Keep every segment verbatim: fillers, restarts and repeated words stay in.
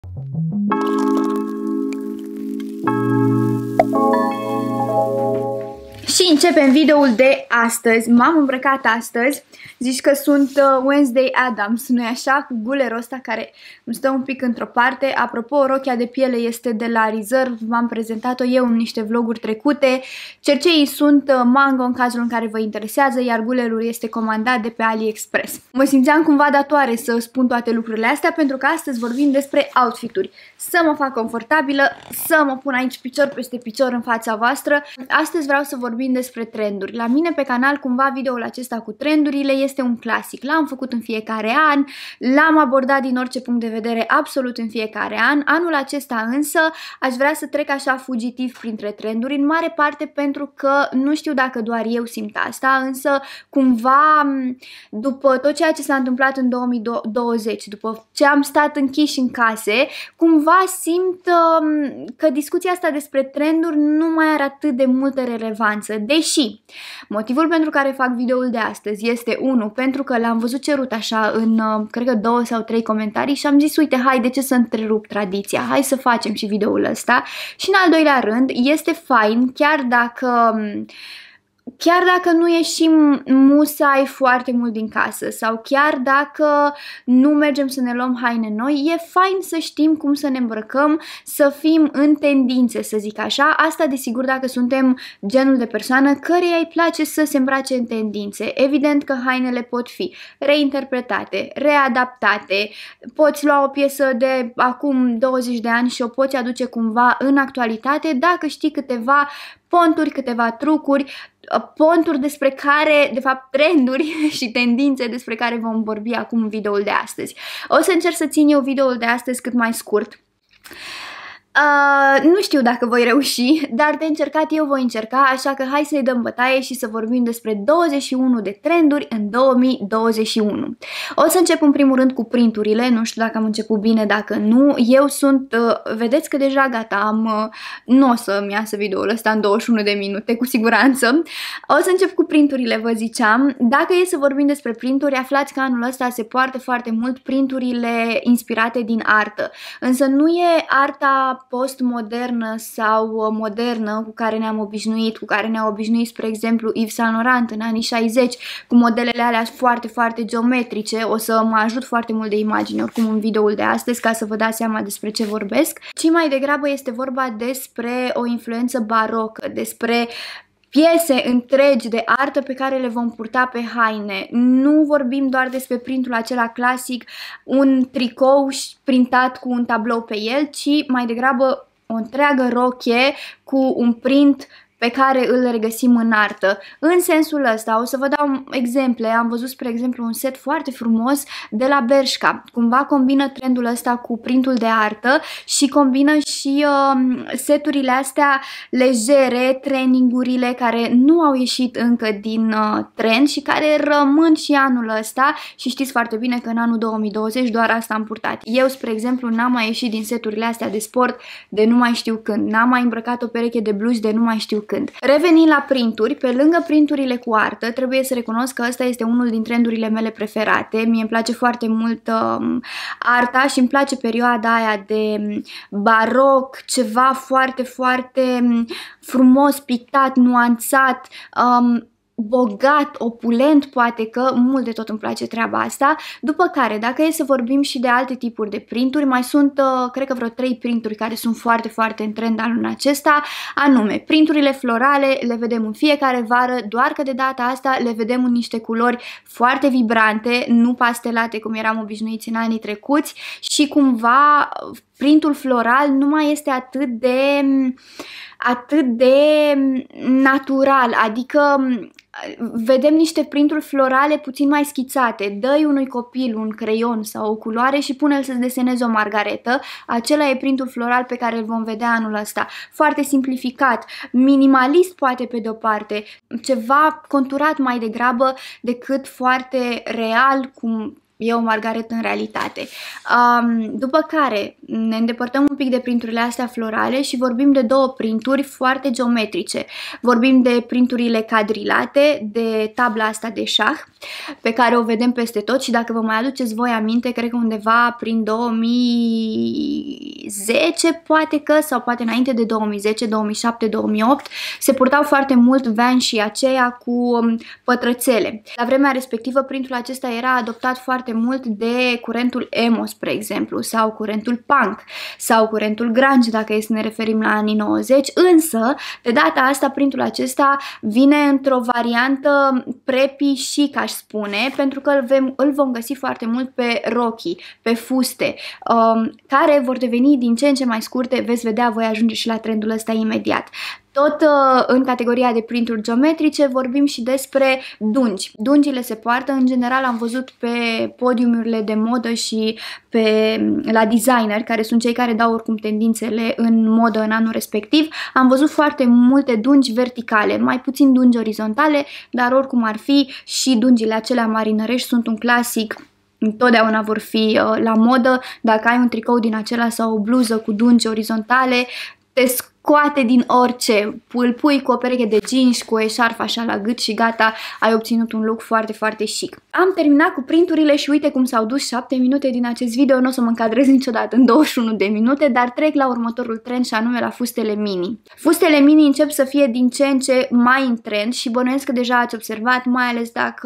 Și începem videoul de astăzi. M-am îmbrăcat astăzi. Zici că sunt uh, Wednesday Addams, nu-i așa? Cu gulerul ăsta care îmi stă un pic într-o parte. Apropo, rochia de piele este de la Reserve. V-am prezentat-o eu în niște vloguri trecute. Cerceii sunt uh, mango în cazul în care vă interesează, iar gulerul este comandat de pe AliExpress. Mă simțeam cumva datoare să spun toate lucrurile astea, pentru că astăzi vorbim despre outfituri. Să mă fac confortabilă, să mă pun aici picior peste picior în fața voastră. Astăzi vreau să vorbim despre trenduri. La mine pe canal, cumva, videoul acesta cu trendurile este un clasic. L-am făcut în fiecare an, l-am abordat din orice punct de vedere absolut în fiecare an. Anul acesta însă aș vrea să trec așa fugitiv printre trenduri, în mare parte pentru că nu știu dacă doar eu simt asta, însă cumva după tot ceea ce s-a întâmplat în două mii douăzeci, după ce am stat închiși în case, cumva simt um, că discuția asta despre trenduri nu mai are atât de multă relevanță. Deși motivul pentru care fac videoul de astăzi este unul, pentru că l-am văzut cerut așa în, cred că două sau trei comentarii și am zis, uite, hai, de ce să întrerup tradiția? Hai să facem și videoul ăsta. Și în al doilea rând, este fain, chiar dacă... Chiar dacă nu ieșim musai foarte mult din casă sau chiar dacă nu mergem să ne luăm haine noi, e fain să știm cum să ne îmbrăcăm, să fim în tendințe, să zic așa. Asta desigur dacă suntem genul de persoană căreia îi place să se îmbrace în tendințe. Evident că hainele pot fi reinterpretate, readaptate, poți lua o piesă de acum douăzeci de ani și o poți aduce cumva în actualitate dacă știi câteva ponturi, câteva trucuri, ponturi despre care, de fapt trenduri și tendințe despre care vom vorbi acum în videoul de astăzi. O să încerc să țin eu videoul de astăzi cât mai scurt. Uh, nu știu dacă voi reuși, dar de încercat eu voi încerca, așa că hai să-i dăm bătaie și să vorbim despre douăzeci și unu de trenduri în două mii douăzeci și unu. O să încep în primul rând cu printurile, nu știu dacă am început bine, dacă nu. Eu sunt, uh, vedeți că deja gata, am, uh, nu o să-mi iasă videoul ăsta în douăzeci și unu de minute, cu siguranță. O să încep cu printurile, vă ziceam. Dacă e să vorbim despre printuri, aflați că anul ăsta se poartă foarte mult printurile inspirate din artă, însă nu e arta postmodernă sau modernă cu care ne-am obișnuit, cu care ne-a obișnuit, spre exemplu, Yves Saint Laurent în anii șaizeci, cu modelele alea foarte, foarte geometrice. O să mă ajut foarte mult de imagini oricum în videoul de astăzi ca să vă dați seama despre ce vorbesc, ci mai degrabă este vorba despre o influență barocă, despre piese întregi de artă pe care le vom purta pe haine. Nu vorbim doar despre printul acela clasic, un tricou printat cu un tablou pe el, ci mai degrabă o întreagă rochie cu un print pe care îl regăsim în artă. În sensul ăsta, o să vă dau exemple. Am văzut, spre exemplu, un set foarte frumos de la Bershka. Cumva combină trendul ăsta cu printul de artă și combină și uh, seturile astea legere, trainingurile care nu au ieșit încă din uh, trend și care rămân și anul ăsta și știți foarte bine că în anul două mii douăzeci doar asta am purtat. Eu, spre exemplu, n-am mai ieșit din seturile astea de sport de nu mai știu când. N-am mai îmbrăcat o pereche de bluși de nu mai știu când. Când. Revenind la printuri, pe lângă printurile cu artă, trebuie să recunosc că ăsta este unul din trendurile mele preferate. Mie îmi place foarte mult uh, arta și îmi place perioada aia de baroc, ceva foarte, foarte frumos, pictat, nuanțat, um, bogat, opulent, poate că mult de tot îmi place treaba asta. După care, dacă e să vorbim și de alte tipuri de printuri, mai sunt, uh, cred că vreo trei printuri care sunt foarte, foarte în trend anul acesta, anume, printurile florale le vedem în fiecare vară, doar că de data asta le vedem în niște culori foarte vibrante, nu pastelate cum eram obișnuiți în anii trecuți și cumva printul floral nu mai este atât de atât de natural, adică vedem niște printuri florale puțin mai schițate. Dă-i unui copil un creion sau o culoare și pune-l să-ți deseneze o margaretă. Acela e printul floral pe care îl vom vedea anul ăsta. Foarte simplificat, minimalist poate pe de-o parte, ceva conturat mai degrabă decât foarte real, cum e o Margaret în realitate. Um, după care ne îndepărtăm un pic de printurile astea florale și vorbim de două printuri foarte geometrice. Vorbim de printurile cadrilate, de tabla asta de șah, pe care o vedem peste tot și dacă vă mai aduceți voi aminte, cred că undeva prin două mii zece, poate că, sau poate înainte de două mii zece, două mii șapte, două mii opt, se purtau foarte mult Vanshii aceia cu pătrățele. La vremea respectivă, printul acesta era adoptat foarte mult de curentul emo, spre exemplu, sau curentul punk, sau curentul grunge, dacă e să ne referim la anii nouăzeci, însă, de data asta, printul acesta vine într-o variantă preppy chic, aș spune, pentru că îl, vem, îl vom găsi foarte mult pe rochii, pe fuste, um, care vor deveni din ce în ce mai scurte, veți vedea, voi ajunge și la trendul ăsta imediat. Tot uh, în categoria de printuri geometrice vorbim și despre dungi. Dungile se poartă, în general am văzut pe podiumurile de modă și pe, la designer, care sunt cei care dau oricum tendințele în modă în anul respectiv, am văzut foarte multe dungi verticale, mai puțin dungi orizontale, dar oricum ar fi și dungile acelea marinărești sunt un clasic. Întotdeauna vor fi uh, la modă. Dacă ai un tricou din acela sau o bluză cu dungi orizontale, te scoate din orice, îl pui cu o pereche de jeans, cu o eșarfă așa la gât și gata, ai obținut un look foarte, foarte chic. Am terminat cu printurile și uite cum s-au dus șapte minute din acest video, nu o să mă încadrez niciodată în douăzeci și unu de minute, dar trec la următorul trend și anume la fustele mini. Fustele mini încep să fie din ce în ce mai în trend și bănuiesc că deja ați observat, mai ales dacă...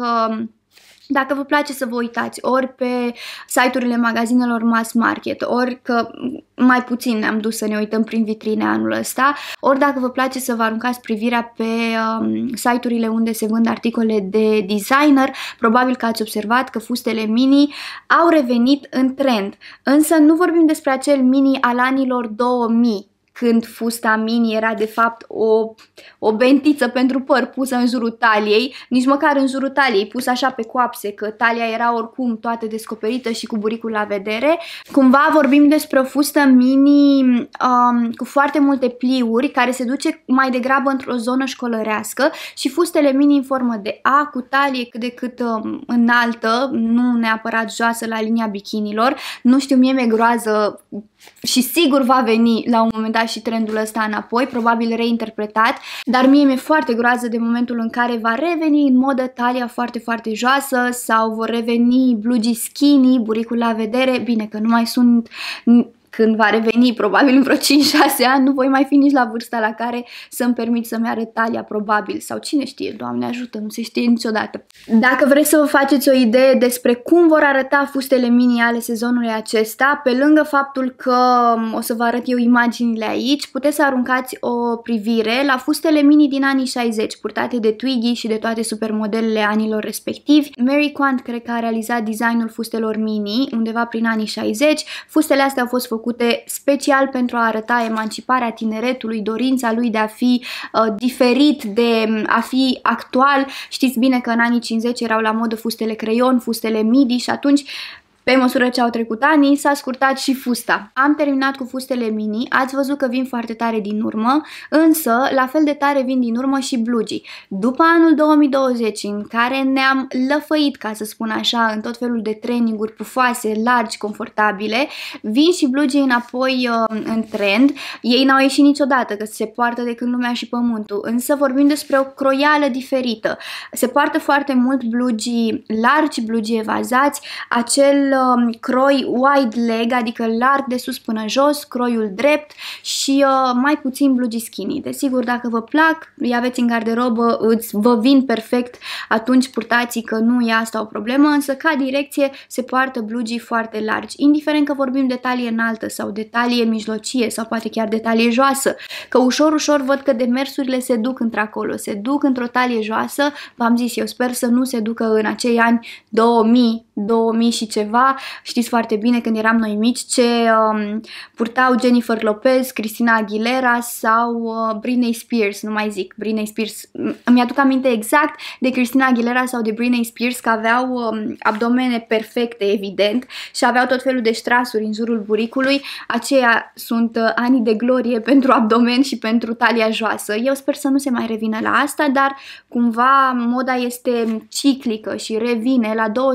Dacă vă place să vă uitați ori pe site-urile magazinelor mass market, ori că mai puțin ne-am dus să ne uităm prin vitrine anul ăsta, ori dacă vă place să vă aruncați privirea pe um, site-urile unde se vând articole de designer, probabil că ați observat că fustele mini au revenit în trend. Însă nu vorbim despre acel mini al anilor două mii, când fusta mini era de fapt o, o bentiță pentru păr pusă în jurul taliei, nici măcar în jurul taliei, pusă așa pe coapse, că talia era oricum toată descoperită și cu buricul la vedere. Cumva vorbim despre o fustă mini um, cu foarte multe pliuri, care se duce mai degrabă într-o zonă școlărească și fustele mini în formă de A, cu talie cât de cât um, înaltă, nu neapărat joasă la linia bikinilor. Nu știu, mie mi-e groază și sigur va veni la un moment dat și trendul ăsta înapoi, probabil reinterpretat, dar mie mi-e foarte groază de momentul în care va reveni în modă talia foarte, foarte joasă sau vor reveni blugii skinny, buricul la vedere, bine că nu mai sunt... Când va reveni, probabil în vreo cinci șase ani, nu voi mai fi nici la vârsta la care să-mi permit să-mi arăt talia, probabil. Sau cine știe, Doamne ajută, nu se știe niciodată. Dacă vreți să vă faceți o idee despre cum vor arăta fustele mini ale sezonului acesta, pe lângă faptul că o să vă arăt eu imaginile aici, puteți să aruncați o privire la fustele mini din anii șaizeci, purtate de Twiggy și de toate supermodelele anilor respectivi. Mary Quant cred că a realizat designul fustelor mini undeva prin anii șaizeci. Fustele astea au fost făcute special pentru a arăta emanciparea tineretului, dorința lui de a fi uh, diferit, de a fi actual. Știți bine că în anii cincizeci erau la modă fustele creion, fustele midi și atunci, pe măsură ce au trecut anii, s-a scurtat și fusta. Am terminat cu fustele mini, ați văzut că vin foarte tare din urmă, însă la fel de tare vin din urmă și blugii. După anul două mii douăzeci, în care ne-am lăfăit, ca să spun așa, în tot felul de traininguri pufoase, largi, confortabile, vin și blugii înapoi uh, în trend. Ei n-au ieșit niciodată, că se poartă de când lumea și pământul, însă vorbim despre o croială diferită. Se poartă foarte mult blugii largi, blugii evazați, acel croi wide leg, adică larg de sus până jos, croiul drept și uh, mai puțin blugii skinny. Desigur, dacă vă plac, îi aveți în garderobă, îți vă vin perfect, atunci purtați, că nu e asta o problemă, însă ca direcție se poartă blugii foarte largi, indiferent că vorbim de talie înaltă sau de talie mijlocie sau poate chiar de talie joasă, că ușor, ușor văd că demersurile se duc într-acolo, se duc într-o talie joasă. V-am zis, eu sper să nu se ducă în acei ani două mii, două mii și ceva. Știți foarte bine când eram noi mici ce um, purtau Jennifer Lopez, Christina Aguilera sau uh, Britney Spears, nu mai zic, Britney Spears. Îmi aduc aminte exact de Christina Aguilera sau de Britney Spears că aveau um, abdomene perfecte, evident, și aveau tot felul de strasuri în jurul buricului. Aceia sunt uh, anii de glorie pentru abdomen și pentru talia joasă. Eu sper să nu se mai revină la asta, dar cumva moda este ciclică și revine la douăzeci de ani,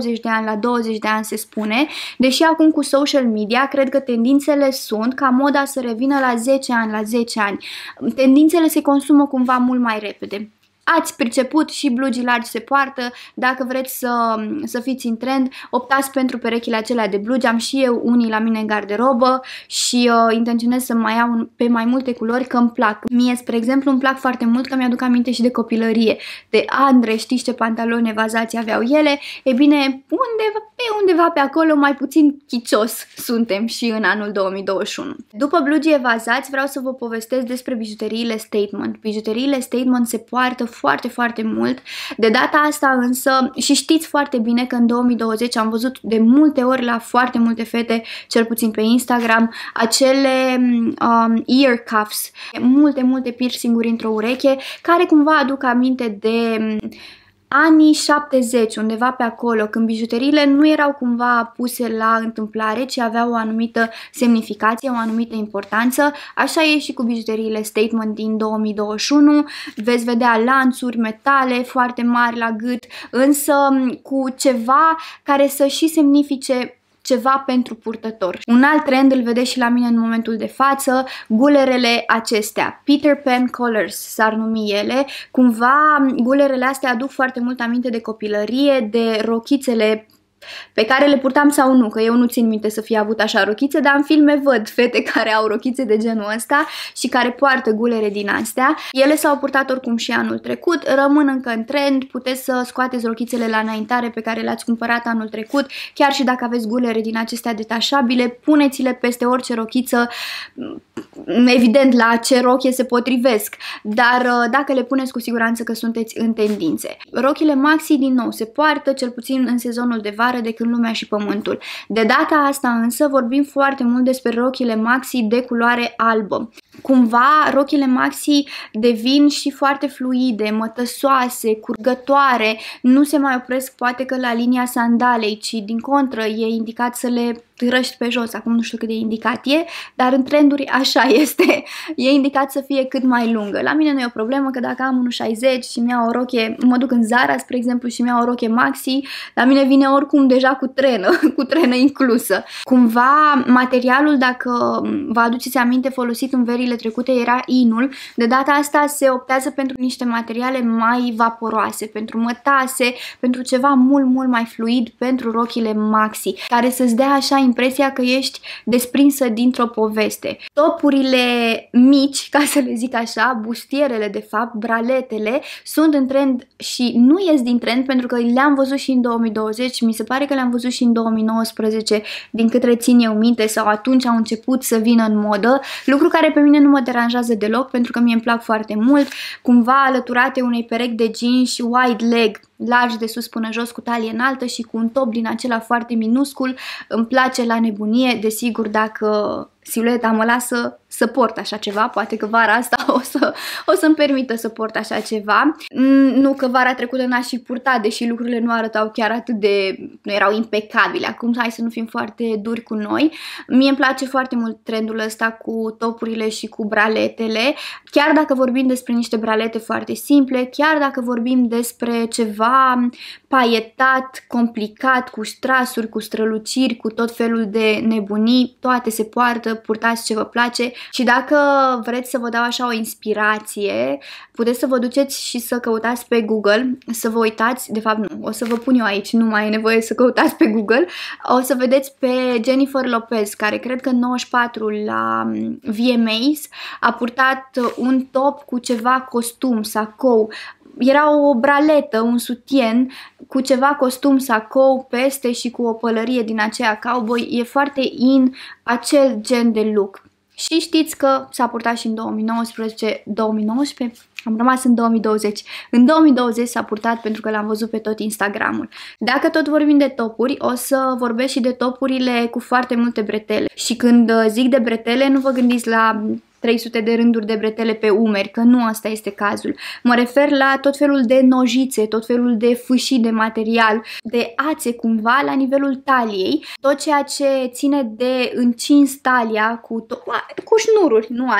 la douăzeci de ani se spune, deși acum cu social media cred că tendințele sunt ca moda să revină la zece ani, la zece ani. Tendințele se consumă cumva mult mai repede. Ați priceput, și blugii largi se poartă, dacă vreți să, să fiți în trend, optați pentru perechile acelea de blugi. Am și eu unii la mine în garderobă și uh, intenționez să mai iau pe mai multe culori, că îmi plac. Mie, spre exemplu, îmi plac foarte mult, că mi-aduc aminte și de copilărie, de Andre, știți ce pantaloni evazați aveau ele? E bine, undeva pe, undeva pe acolo, mai puțin chicios suntem și în anul două mii douăzeci și unu. După blugii evazați, vreau să vă povestesc despre bijuteriile statement. Bijuteriile statement se poartă foarte, foarte mult. De data asta însă, și știți foarte bine că în două mii douăzeci am văzut de multe ori la foarte multe fete, cel puțin pe Instagram, acele um, ear cuffs, multe, multe piercing-uri într-o ureche, care cumva aduc aminte de anii șaptezeci, undeva pe acolo, când bijuteriile nu erau cumva puse la întâmplare, ci aveau o anumită semnificație, o anumită importanță. Așa e și cu bijuteriile statement din două mii douăzeci și unu. Veți vedea lanțuri, metale foarte mari la gât, însă cu ceva care să și semnifice ceva pentru purtător. Un alt trend îl vedeți și la mine în momentul de față, gulerele acestea, Peter Pan Collars s-ar numi ele. Cumva gulerele astea aduc foarte mult aminte de copilărie, de rochițele pe care le purtam sau nu, că eu nu țin minte să fie avut așa rochițe, dar în filme văd fete care au rochițe de genul ăsta și care poartă gulere din astea. Ele s-au purtat oricum și anul trecut, rămân încă în trend, puteți să scoateți rochițele la înaintare pe care le-ați cumpărat anul trecut, chiar și dacă aveți gulere din acestea detașabile, puneți-le peste orice rochiță, evident la ce rochie se potrivesc, dar dacă le puneți cu siguranță că sunteți în tendințe. Rochile maxi din nou se poartă, cel puțin în sezonul de vară, de când lumea și pământul. De data asta însă vorbim foarte mult despre rochile maxi de culoare albă. Cumva rochile maxi devin și foarte fluide, mătăsoase, curgătoare, nu se mai opresc poate că la linia sandalei, ci din contră e indicat să le târăști pe jos. Acum nu știu cât de indicat e, dar în trenduri așa este. E indicat să fie cât mai lungă. La mine nu e o problemă, că dacă am unu șaizeci și mi-au o rochie, mă duc în Zara, spre exemplu, și mi-au o rochie maxi, la mine vine oricum deja cu trenă, cu trenă inclusă. Cumva materialul, dacă vă aduceți aminte, folosit în verile trecute era inul. De data asta se optează pentru niște materiale mai vaporoase, pentru mătase, pentru ceva mult, mult mai fluid, pentru rochile maxi, care să-ți dea așa impresia că ești desprinsă dintr-o poveste. Topurile mici, ca să le zic așa, bustierele de fapt, braletele, sunt în trend și nu ies din trend pentru că le-am văzut și în două mii douăzeci, mi se pare că le-am văzut și în două mii nouăsprezece, din cât rețin eu minte, sau atunci au început să vină în modă, lucru care pe mine nu mă deranjează deloc pentru că mie îmi plac foarte mult, cumva alăturate unei perechi de jeans wide leg, largi de sus până jos, cu talie înaltă și cu un top din acela foarte minuscul. Îmi place la nebunie, desigur, dacă silueta mă lasă să port așa ceva, poate că vara asta o să o să-mi permită să port așa ceva. Nu că vara trecută n-aș fi purtat, deși lucrurile nu arătau chiar atât de, nu erau impecabile. Acum hai să nu fim foarte duri cu noi. Mie îmi place foarte mult trendul ăsta cu topurile și cu braletele, chiar dacă vorbim despre niște bralete foarte simple, chiar dacă vorbim despre ceva paietat, complicat, cu strasuri, cu străluciri, cu tot felul de nebunii, toate se poartă, purtați ce vă place. Și dacă vreți să vă dau așa o inspirație, puteți să vă duceți și să căutați pe Google, să vă uitați, de fapt nu, o să vă pun eu aici, nu mai e nevoie să căutați pe Google, o să vedeți pe Jennifer Lopez, care cred că în nouăzeci și patru la V M As a purtat un top cu ceva costum, sacou. Era o braletă, un sutien cu ceva costum sacou peste și cu o pălărie din aceea cowboy. E foarte in acel gen de look. Și știți că s-a purtat și în două mii nouăsprezece, două mii nouăsprezece, am rămas în două mii douăzeci. În două mii douăzeci s-a purtat pentru că l-am văzut pe tot Instagramul. Dacă tot vorbim de topuri, o să vorbesc și de topurile cu foarte multe bretele. Și când zic de bretele, nu vă gândiți la trei sute de rânduri de bretele pe umeri, că nu asta este cazul. Mă refer la tot felul de nojițe, tot felul de fâșii de material, de ațe cumva la nivelul taliei, tot ceea ce ține de încins talia cu, cu șnururi, nu ațe,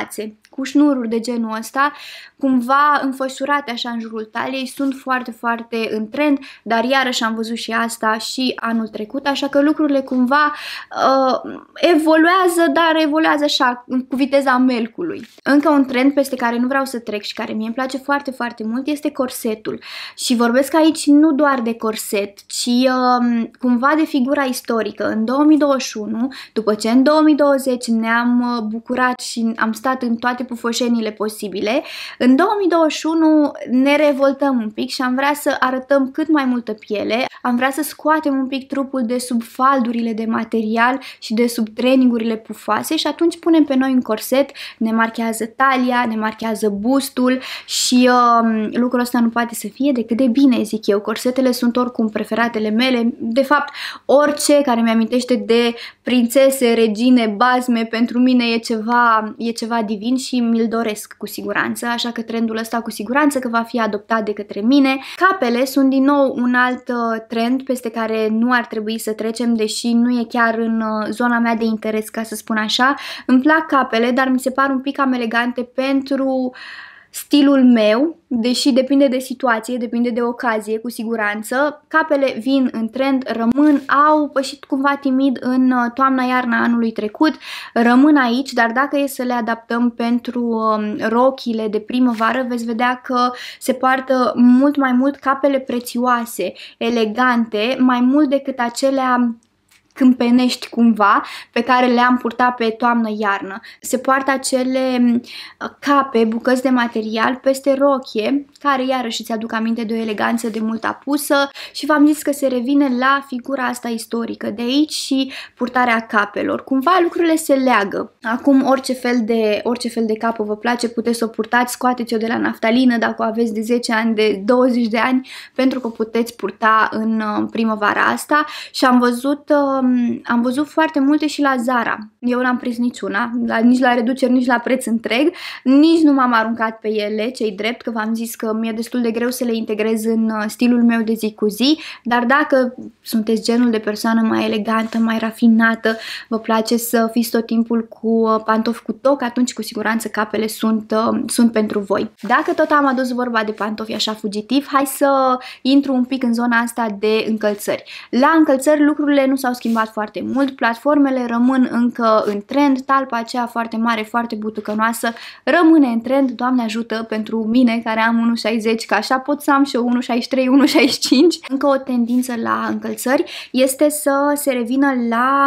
cu șnururi de genul ăsta, cumva înfășurate așa în jurul taliei, sunt foarte, foarte în trend, dar iarăși am văzut și asta și anul trecut, așa că lucrurile cumva uh, evoluează, dar evoluează așa, cu viteza melcului. Încă un trend peste care nu vreau să trec și care mie îmi place foarte, foarte mult este corsetul. Și vorbesc aici nu doar de corset, ci uh, cumva de figura istorică. În două mii douăzeci și unu, după ce în două mii douăzeci ne-am bucurat și am stat în toate pufoșenile posibile, în două mii douăzeci și unu ne revoltăm un pic și am vrea să arătăm cât mai multă piele, am vrea să scoatem un pic trupul de sub faldurile de material și de sub trainingurile pufoase și atunci punem pe noi un corset, ne marchează talia, ne marchează bustul și uh, lucrul ăsta nu poate să fie decât de bine, zic eu. Corsetele sunt oricum preferatele mele, de fapt orice care mi-amintește de prințese, regine, bazme, pentru mine e ceva, e ceva divin și mi-l doresc cu siguranță, așa că trendul ăsta cu siguranță că va fi adoptat de către mine. Capele sunt din nou un alt trend peste care nu ar trebui să trecem, deși nu e chiar în zona mea de interes, ca să spun așa. Îmi plac capele, dar mi se par un pic cam elegante pentru stilul meu, deși depinde de situație, depinde de ocazie, cu siguranță. Capele vin în trend, rămân, au pășit cumva timid în toamna-iarna anului trecut, rămân aici, dar dacă e să le adaptăm pentru rochile de primăvară, veți vedea că se poartă mult mai mult capele prețioase, elegante, mai mult decât acelea câmpenești cumva, pe care le-am purtat pe toamnă-iarnă. Se poartă acele cape, bucăți de material peste rochie, care iarăși îți aduc aminte de o eleganță de mult apusă și v-am zis că se revine la figura asta istorică de aici și purtarea capelor. Cumva lucrurile se leagă. Acum orice fel de, orice fel de capă vă place, puteți să o purtați, scoateți-o de la naftalină dacă o aveți de zece ani, de douăzeci de ani, pentru că o puteți purta în primăvara asta și am văzut Am văzut foarte multe și la Zara. Eu n-am prins niciuna, la, nici la reduceri, nici la preț întreg, nici nu m-am aruncat pe ele, ce-i drept, că v-am zis că mi-e destul de greu să le integrez în stilul meu de zi cu zi, dar dacă sunteți genul de persoană mai elegantă, mai rafinată, vă place să fiți tot timpul cu pantofi cu toc, atunci cu siguranță capele sunt, sunt pentru voi. Dacă tot am adus vorba de pantofi așa fugitiv, hai să intru un pic în zona asta de încălțări. La încălțări lucrurile nu s-au schimbat foarte mult, platformele rămân încă în trend, talpa aceea foarte mare, foarte butucănoasă rămâne în trend, Doamne ajută pentru mine care am unu șaizeci, că așa pot să am și eu unu șaizeci și trei, unu șaizeci și cinci. Încă o tendință la încălțări este să se revină la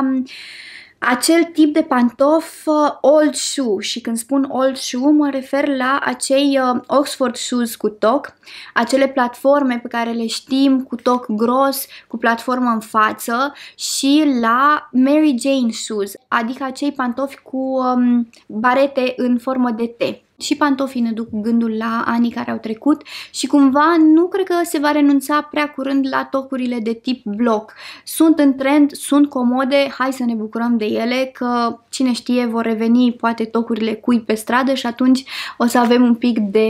acel tip de pantof uh, old shoe, și când spun old shoe mă refer la acei uh, Oxford shoes cu toc, acele platforme pe care le știm cu toc gros, cu platformă în față, și la Mary Jane shoes, adică acei pantofi cu um, barete în formă de T. Și pantofii ne duc gândul la anii care au trecut și cumva nu cred că se va renunța prea curând la tocurile de tip bloc. Sunt în trend, sunt comode, hai să ne bucurăm de ele, că cine știe vor reveni poate tocurile cui pe stradă și atunci o să avem un pic de...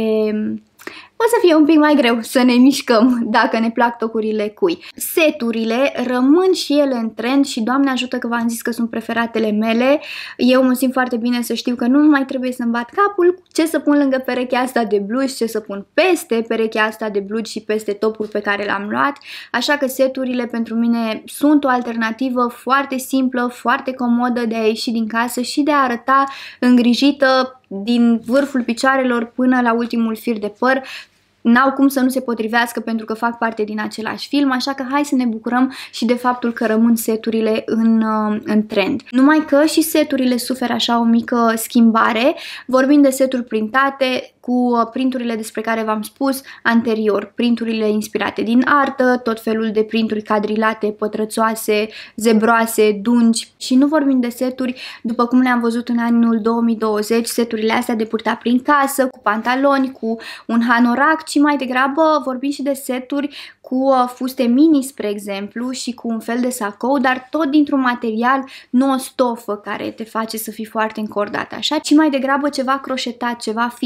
o să fie un pic mai greu să ne mișcăm dacă ne plac tocurile cui. Seturile rămân și ele în trend și Doamne ajută că v-am zis că sunt preferatele mele. Eu mă simt foarte bine să știu că nu mai trebuie să-mi bat capul ce să pun lângă perechea asta de blugi, ce să pun peste perechea asta de blugi și peste topul pe care l-am luat. Așa că seturile pentru mine sunt o alternativă foarte simplă, foarte comodă de a ieși din casă și de a arăta îngrijită din vârful picioarelor până la ultimul fir de păr. N-au cum să nu se potrivească pentru că fac parte din același film, așa că hai să ne bucurăm și de faptul că rămân seturile în, în trend. Numai că și seturile suferă așa o mică schimbare, vorbind de seturi printate, cu printurile despre care v-am spus anterior, printurile inspirate din artă, tot felul de printuri cadrilate, pătrățoase, zebroase, dungi, și nu vorbim de seturi după cum le-am văzut în anul două mii douăzeci, seturile astea de purtat prin casă, cu pantaloni, cu un hanorac, ci mai degrabă vorbim și de seturi cu fuste mini, spre exemplu, și cu un fel de sacou, dar tot dintr-un material, nu o stofă care te face să fii foarte încordat așa, ci mai degrabă ceva croșetat, ceva fin, care să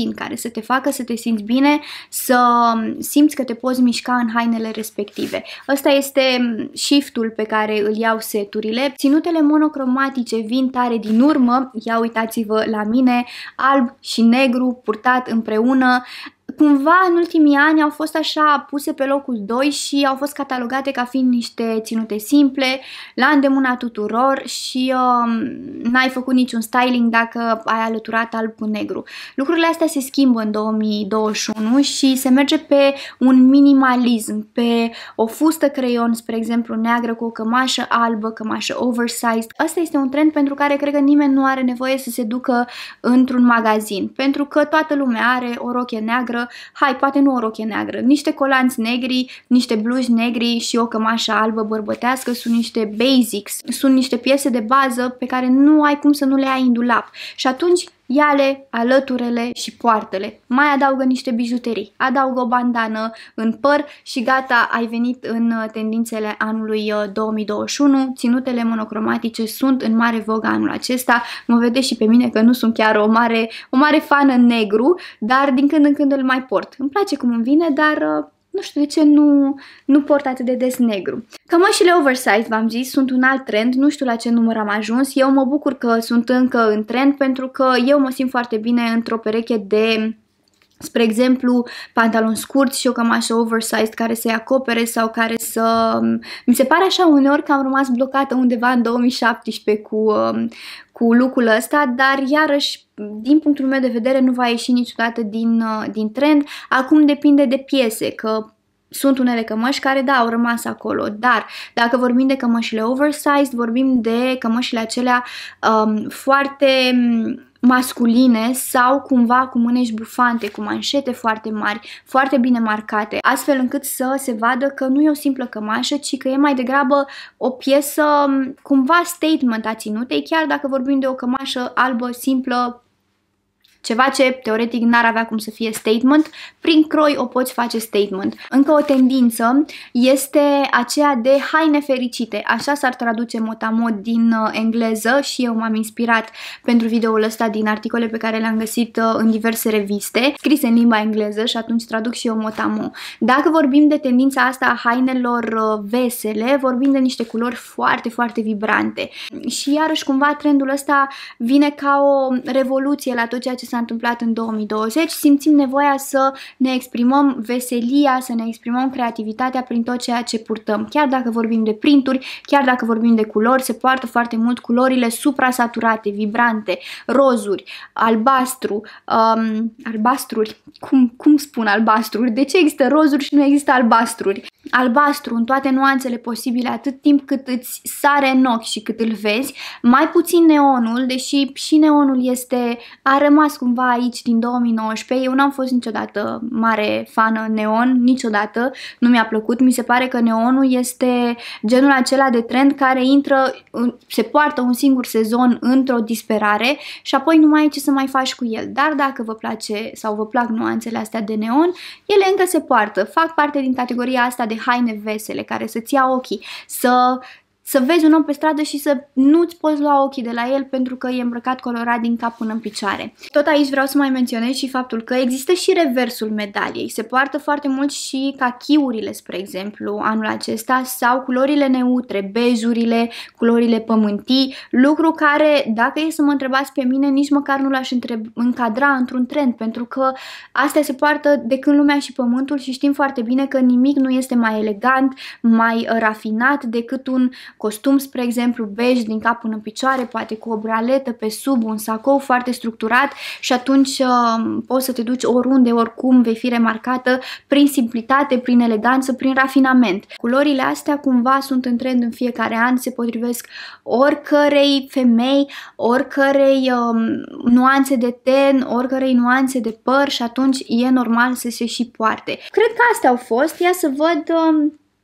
să te facă să te simți bine, să simți că te poți mișca în hainele respective. Ăsta este shift-ul pe care îl iau seturile. Ținutele monocromatice vin tare din urmă, ia uitați-vă la mine, alb și negru purtat împreună. Cumva în ultimii ani au fost așa puse pe locul doi și au fost catalogate ca fiind niște ținute simple, la îndemâna tuturor și uh, n-ai făcut niciun styling dacă ai alăturat alb cu negru. Lucrurile astea se schimbă în două mii douăzeci și unu și se merge pe un minimalism, pe o fustă creion, spre exemplu, neagră cu o cămașă albă, cămașă oversized. Asta este un trend pentru care cred că nimeni nu are nevoie să se ducă într-un magazin, pentru că toată lumea are o rochie neagră. Hai, poate nu o rochie neagră, niște colanți negri, niște bluși negri și o cămașă albă bărbătească sunt niște basics, sunt niște piese de bază pe care nu ai cum să nu le ai în dulap. Și atunci ia-le, alăturele și poartă-le. Mai adaugă niște bijuterii, adaugă o bandană în păr și gata, ai venit în tendințele anului două mii douăzeci și unu. Ținutele monocromatice sunt în mare vogă anul acesta. Mă vedeți și pe mine că nu sunt chiar o mare, o mare fană în negru, dar din când în când îl mai port. Îmi place cum îmi vine, dar nu știu de ce nu, nu port atât de des negru. Cămășile oversize, v-am zis, sunt un alt trend, nu știu la ce număr am ajuns. Eu mă bucur că sunt încă în trend pentru că eu mă simt foarte bine într-o pereche de, spre exemplu, pantaloni scurți și o cămașă oversized care să-i acopere sau care să... Mi se pare așa uneori că am rămas blocată undeva în două mii șaptesprezece cu, cu look-ul ăsta, dar iarăși, din punctul meu de vedere, nu va ieși niciodată din, din trend. Acum depinde de piese, că sunt unele cămăși care, da, au rămas acolo, dar dacă vorbim de cămășile oversized, vorbim de cămășile acelea um, foarte masculine sau cumva cu mânești bufante, cu manșete foarte mari, foarte bine marcate, astfel încât să se vadă că nu e o simplă cămașă, ci că e mai degrabă o piesă cumva statement a ținutei, chiar dacă vorbim de o cămașă albă, simplă, ceva ce teoretic n-ar avea cum să fie statement, prin croi o poți face statement. Încă o tendință este aceea de haine fericite, așa s-ar traduce mot-a-mot din uh, engleză și eu m-am inspirat pentru videoul ăsta din articole pe care le-am găsit uh, în diverse reviste, scrise în limba engleză și atunci traduc și eu mot-a-mot. Dacă vorbim de tendința asta a hainelor uh, vesele, vorbim de niște culori foarte, foarte vibrante. Și iarăși cumva trendul ăsta vine ca o revoluție la tot ceea ce s-a întâmplat în două mii douăzeci, simțim nevoia să ne exprimăm veselia, să ne exprimăm creativitatea prin tot ceea ce purtăm. Chiar dacă vorbim de printuri, chiar dacă vorbim de culori, se poartă foarte mult culorile suprasaturate, vibrante, rozuri, albastru, um, albastruri, cum, cum spun albastruri? De ce există rozuri și nu există albastruri? Albastru în toate nuanțele posibile, atât timp cât îți sare în ochi și cât îl vezi, mai puțin neonul, deși și neonul este, a rămas cumva aici din două mii nouăsprezece, eu n-am fost niciodată mare fană neon, niciodată, nu mi-a plăcut, mi se pare că neonul este genul acela de trend care intră, se poartă un singur sezon într-o disperare și apoi nu mai ai ce să mai faci cu el, dar dacă vă place sau vă plac nuanțele astea de neon, ele încă se poartă, fac parte din categoria asta de haine vesele, care să-ți ia ochii, să, să vezi un om pe stradă și să nu-ți poți lua ochii de la el pentru că e îmbrăcat colorat din cap până în picioare. Tot aici vreau să mai menționez și faptul că există și reversul medaliei. Se poartă foarte mult și cachiurile, spre exemplu, anul acesta, sau culorile neutre, bejurile, culorile pământii, lucru care, dacă e să mă întrebați pe mine, nici măcar nu l-aș încadra într-un trend, pentru că astea se poartă de când lumea și pământul și știm foarte bine că nimic nu este mai elegant, mai rafinat decât un costum, spre exemplu, bej din cap până în picioare, poate cu o braletă pe sub, un sacou foarte structurat și atunci uh, poți să te duci oriunde, oricum vei fi remarcată prin simplitate, prin eleganță, prin rafinament. Culorile astea cumva sunt în trend în fiecare an, se potrivesc oricărei femei, oricărei um, nuanțe de ten, oricărei nuanțe de păr și atunci e normal să se și poarte. Cred că astea au fost, ia să văd... Um,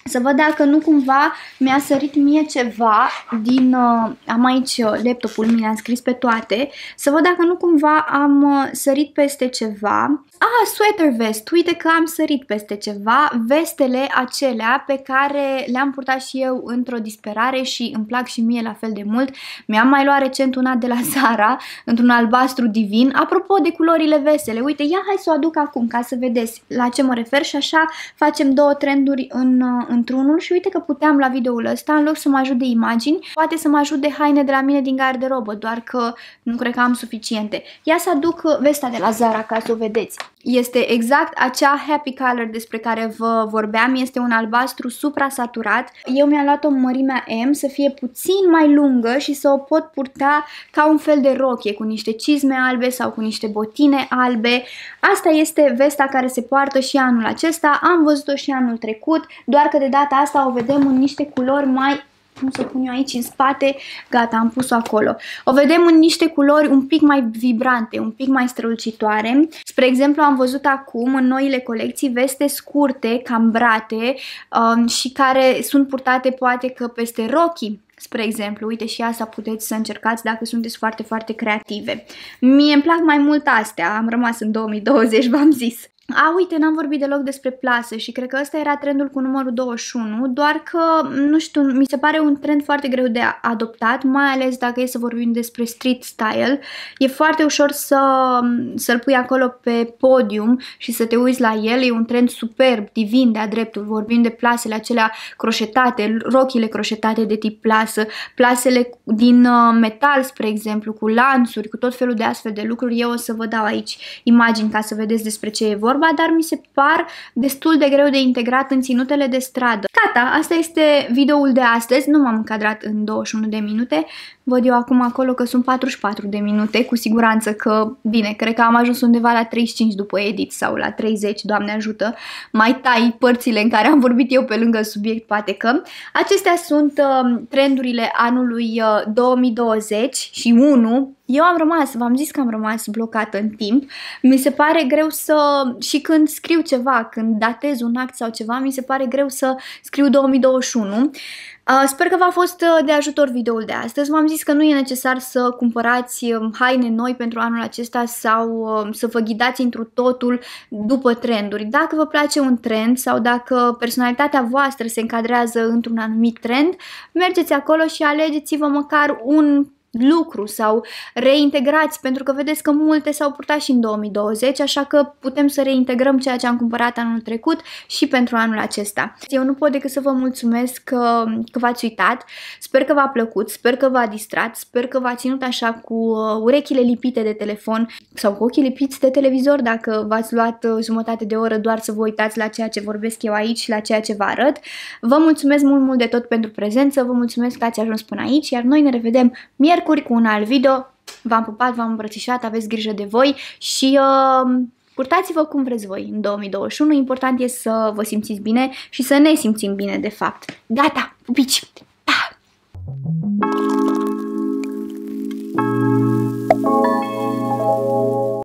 să văd dacă nu cumva mi-a sărit mie ceva din... Uh, am aici laptopul, mi le-am scris pe toate. Să văd dacă nu cumva am uh, sărit peste ceva. Ah, sweater vest! Uite că am sărit peste ceva. Vestele acelea pe care le-am purtat și eu într-o disperare și îmi plac și mie la fel de mult. Mi-am mai luat recent una de la Zara, într-un albastru divin. Apropo de culorile vesele, uite, ia hai să o aduc acum ca să vedeți la ce mă refer și așa facem două trenduri în, într-unul și uite că puteam la videoul ăsta, în loc să mă ajut de imagini, poate să mă ajut de haine de la mine din garderobă, doar că nu cred că am suficiente. Ia să aduc vesta de la Zara ca să o vedeți. Este exact acea happy color despre care vă vorbeam, este un albastru supra-saturat. Eu mi-am luat-o în mărimea M să fie puțin mai lungă și să o pot purta ca un fel de rochie, cu niște cizme albe sau cu niște botine albe. Asta este vesta care se poartă și anul acesta, am văzut-o și anul trecut, doar că de data asta o vedem în niște culori mai... Cum să pun eu aici în spate? Gata, am pus-o acolo. O vedem în niște culori un pic mai vibrante, un pic mai strălucitoare. Spre exemplu, am văzut acum în noile colecții veste scurte, cambrate um, și care sunt purtate poate că peste rochii. Spre exemplu, uite și asta puteți să încercați dacă sunteți foarte, foarte creative. Mie îmi plac mai mult astea, am rămas în două mii douăzeci, v-am zis. A, uite, n-am vorbit deloc despre plase și cred că ăsta era trendul cu numărul douăzeci și unu, doar că, nu știu, mi se pare un trend foarte greu de adoptat, mai ales dacă e să vorbim despre street style. E foarte ușor să, să-l pui acolo pe podium și să te uiți la el, e un trend superb, divin de-a dreptul. Vorbim de plasele acelea croșetate, rochile croșetate de tip plasă, plasele din metal, spre exemplu, cu lanțuri, cu tot felul de astfel de lucruri. Eu o să vă dau aici imagini ca să vedeți despre ce e vorba, dar mi se par destul de greu de integrat în ținutele de stradă. Gata, asta este videoul de astăzi, nu m-am încadrat în douăzeci și unu de minute, văd eu acum acolo că sunt patruzeci și patru de minute, cu siguranță că, bine, cred că am ajuns undeva la treizeci și cinci după edit sau la treizeci, Doamne ajută, mai tai părțile în care am vorbit eu pe lângă subiect, poate că. Acestea sunt uh, trendurile anului uh, două mii douăzeci și unu. Eu am rămas, v-am zis că am rămas blocată în timp, mi se pare greu să, și când scriu ceva, când datez un act sau ceva, mi se pare greu să scriu două mii douăzeci și unu. Uh, sper că v-a fost de ajutor videoul de astăzi. V-am zis că nu e necesar să cumpărați haine noi pentru anul acesta sau uh, să vă ghidați întru totul după trenduri. Dacă vă place un trend sau dacă personalitatea voastră se încadrează într-un anumit trend, mergeți acolo și alegeți-vă măcar un lucru sau reintegrați, pentru că vedeți că multe s-au purtat și în două mii douăzeci, așa că putem să reintegrăm ceea ce am cumpărat anul trecut și pentru anul acesta. Eu nu pot decât să vă mulțumesc că, că v-ați uitat, sper că v-a plăcut, sper că v-a distrat, sper că v-a ținut așa cu urechile lipite de telefon sau cu ochii lipiți de televizor dacă v-ați luat jumătate de oră doar să vă uitați la ceea ce vorbesc eu aici și la ceea ce vă arăt. Vă mulțumesc mult, mult de tot pentru prezență, vă mulțumesc că ați ajuns până aici, iar noi ne revedem miercuri cu un alt video. V-am pupat, v-am îmbrățișat, aveți grijă de voi și uh, purtați-vă cum vreți voi în două mii douăzeci și unu. Important e să vă simțiți bine și să ne simțim bine, de fapt. Gata, pupici! Pa!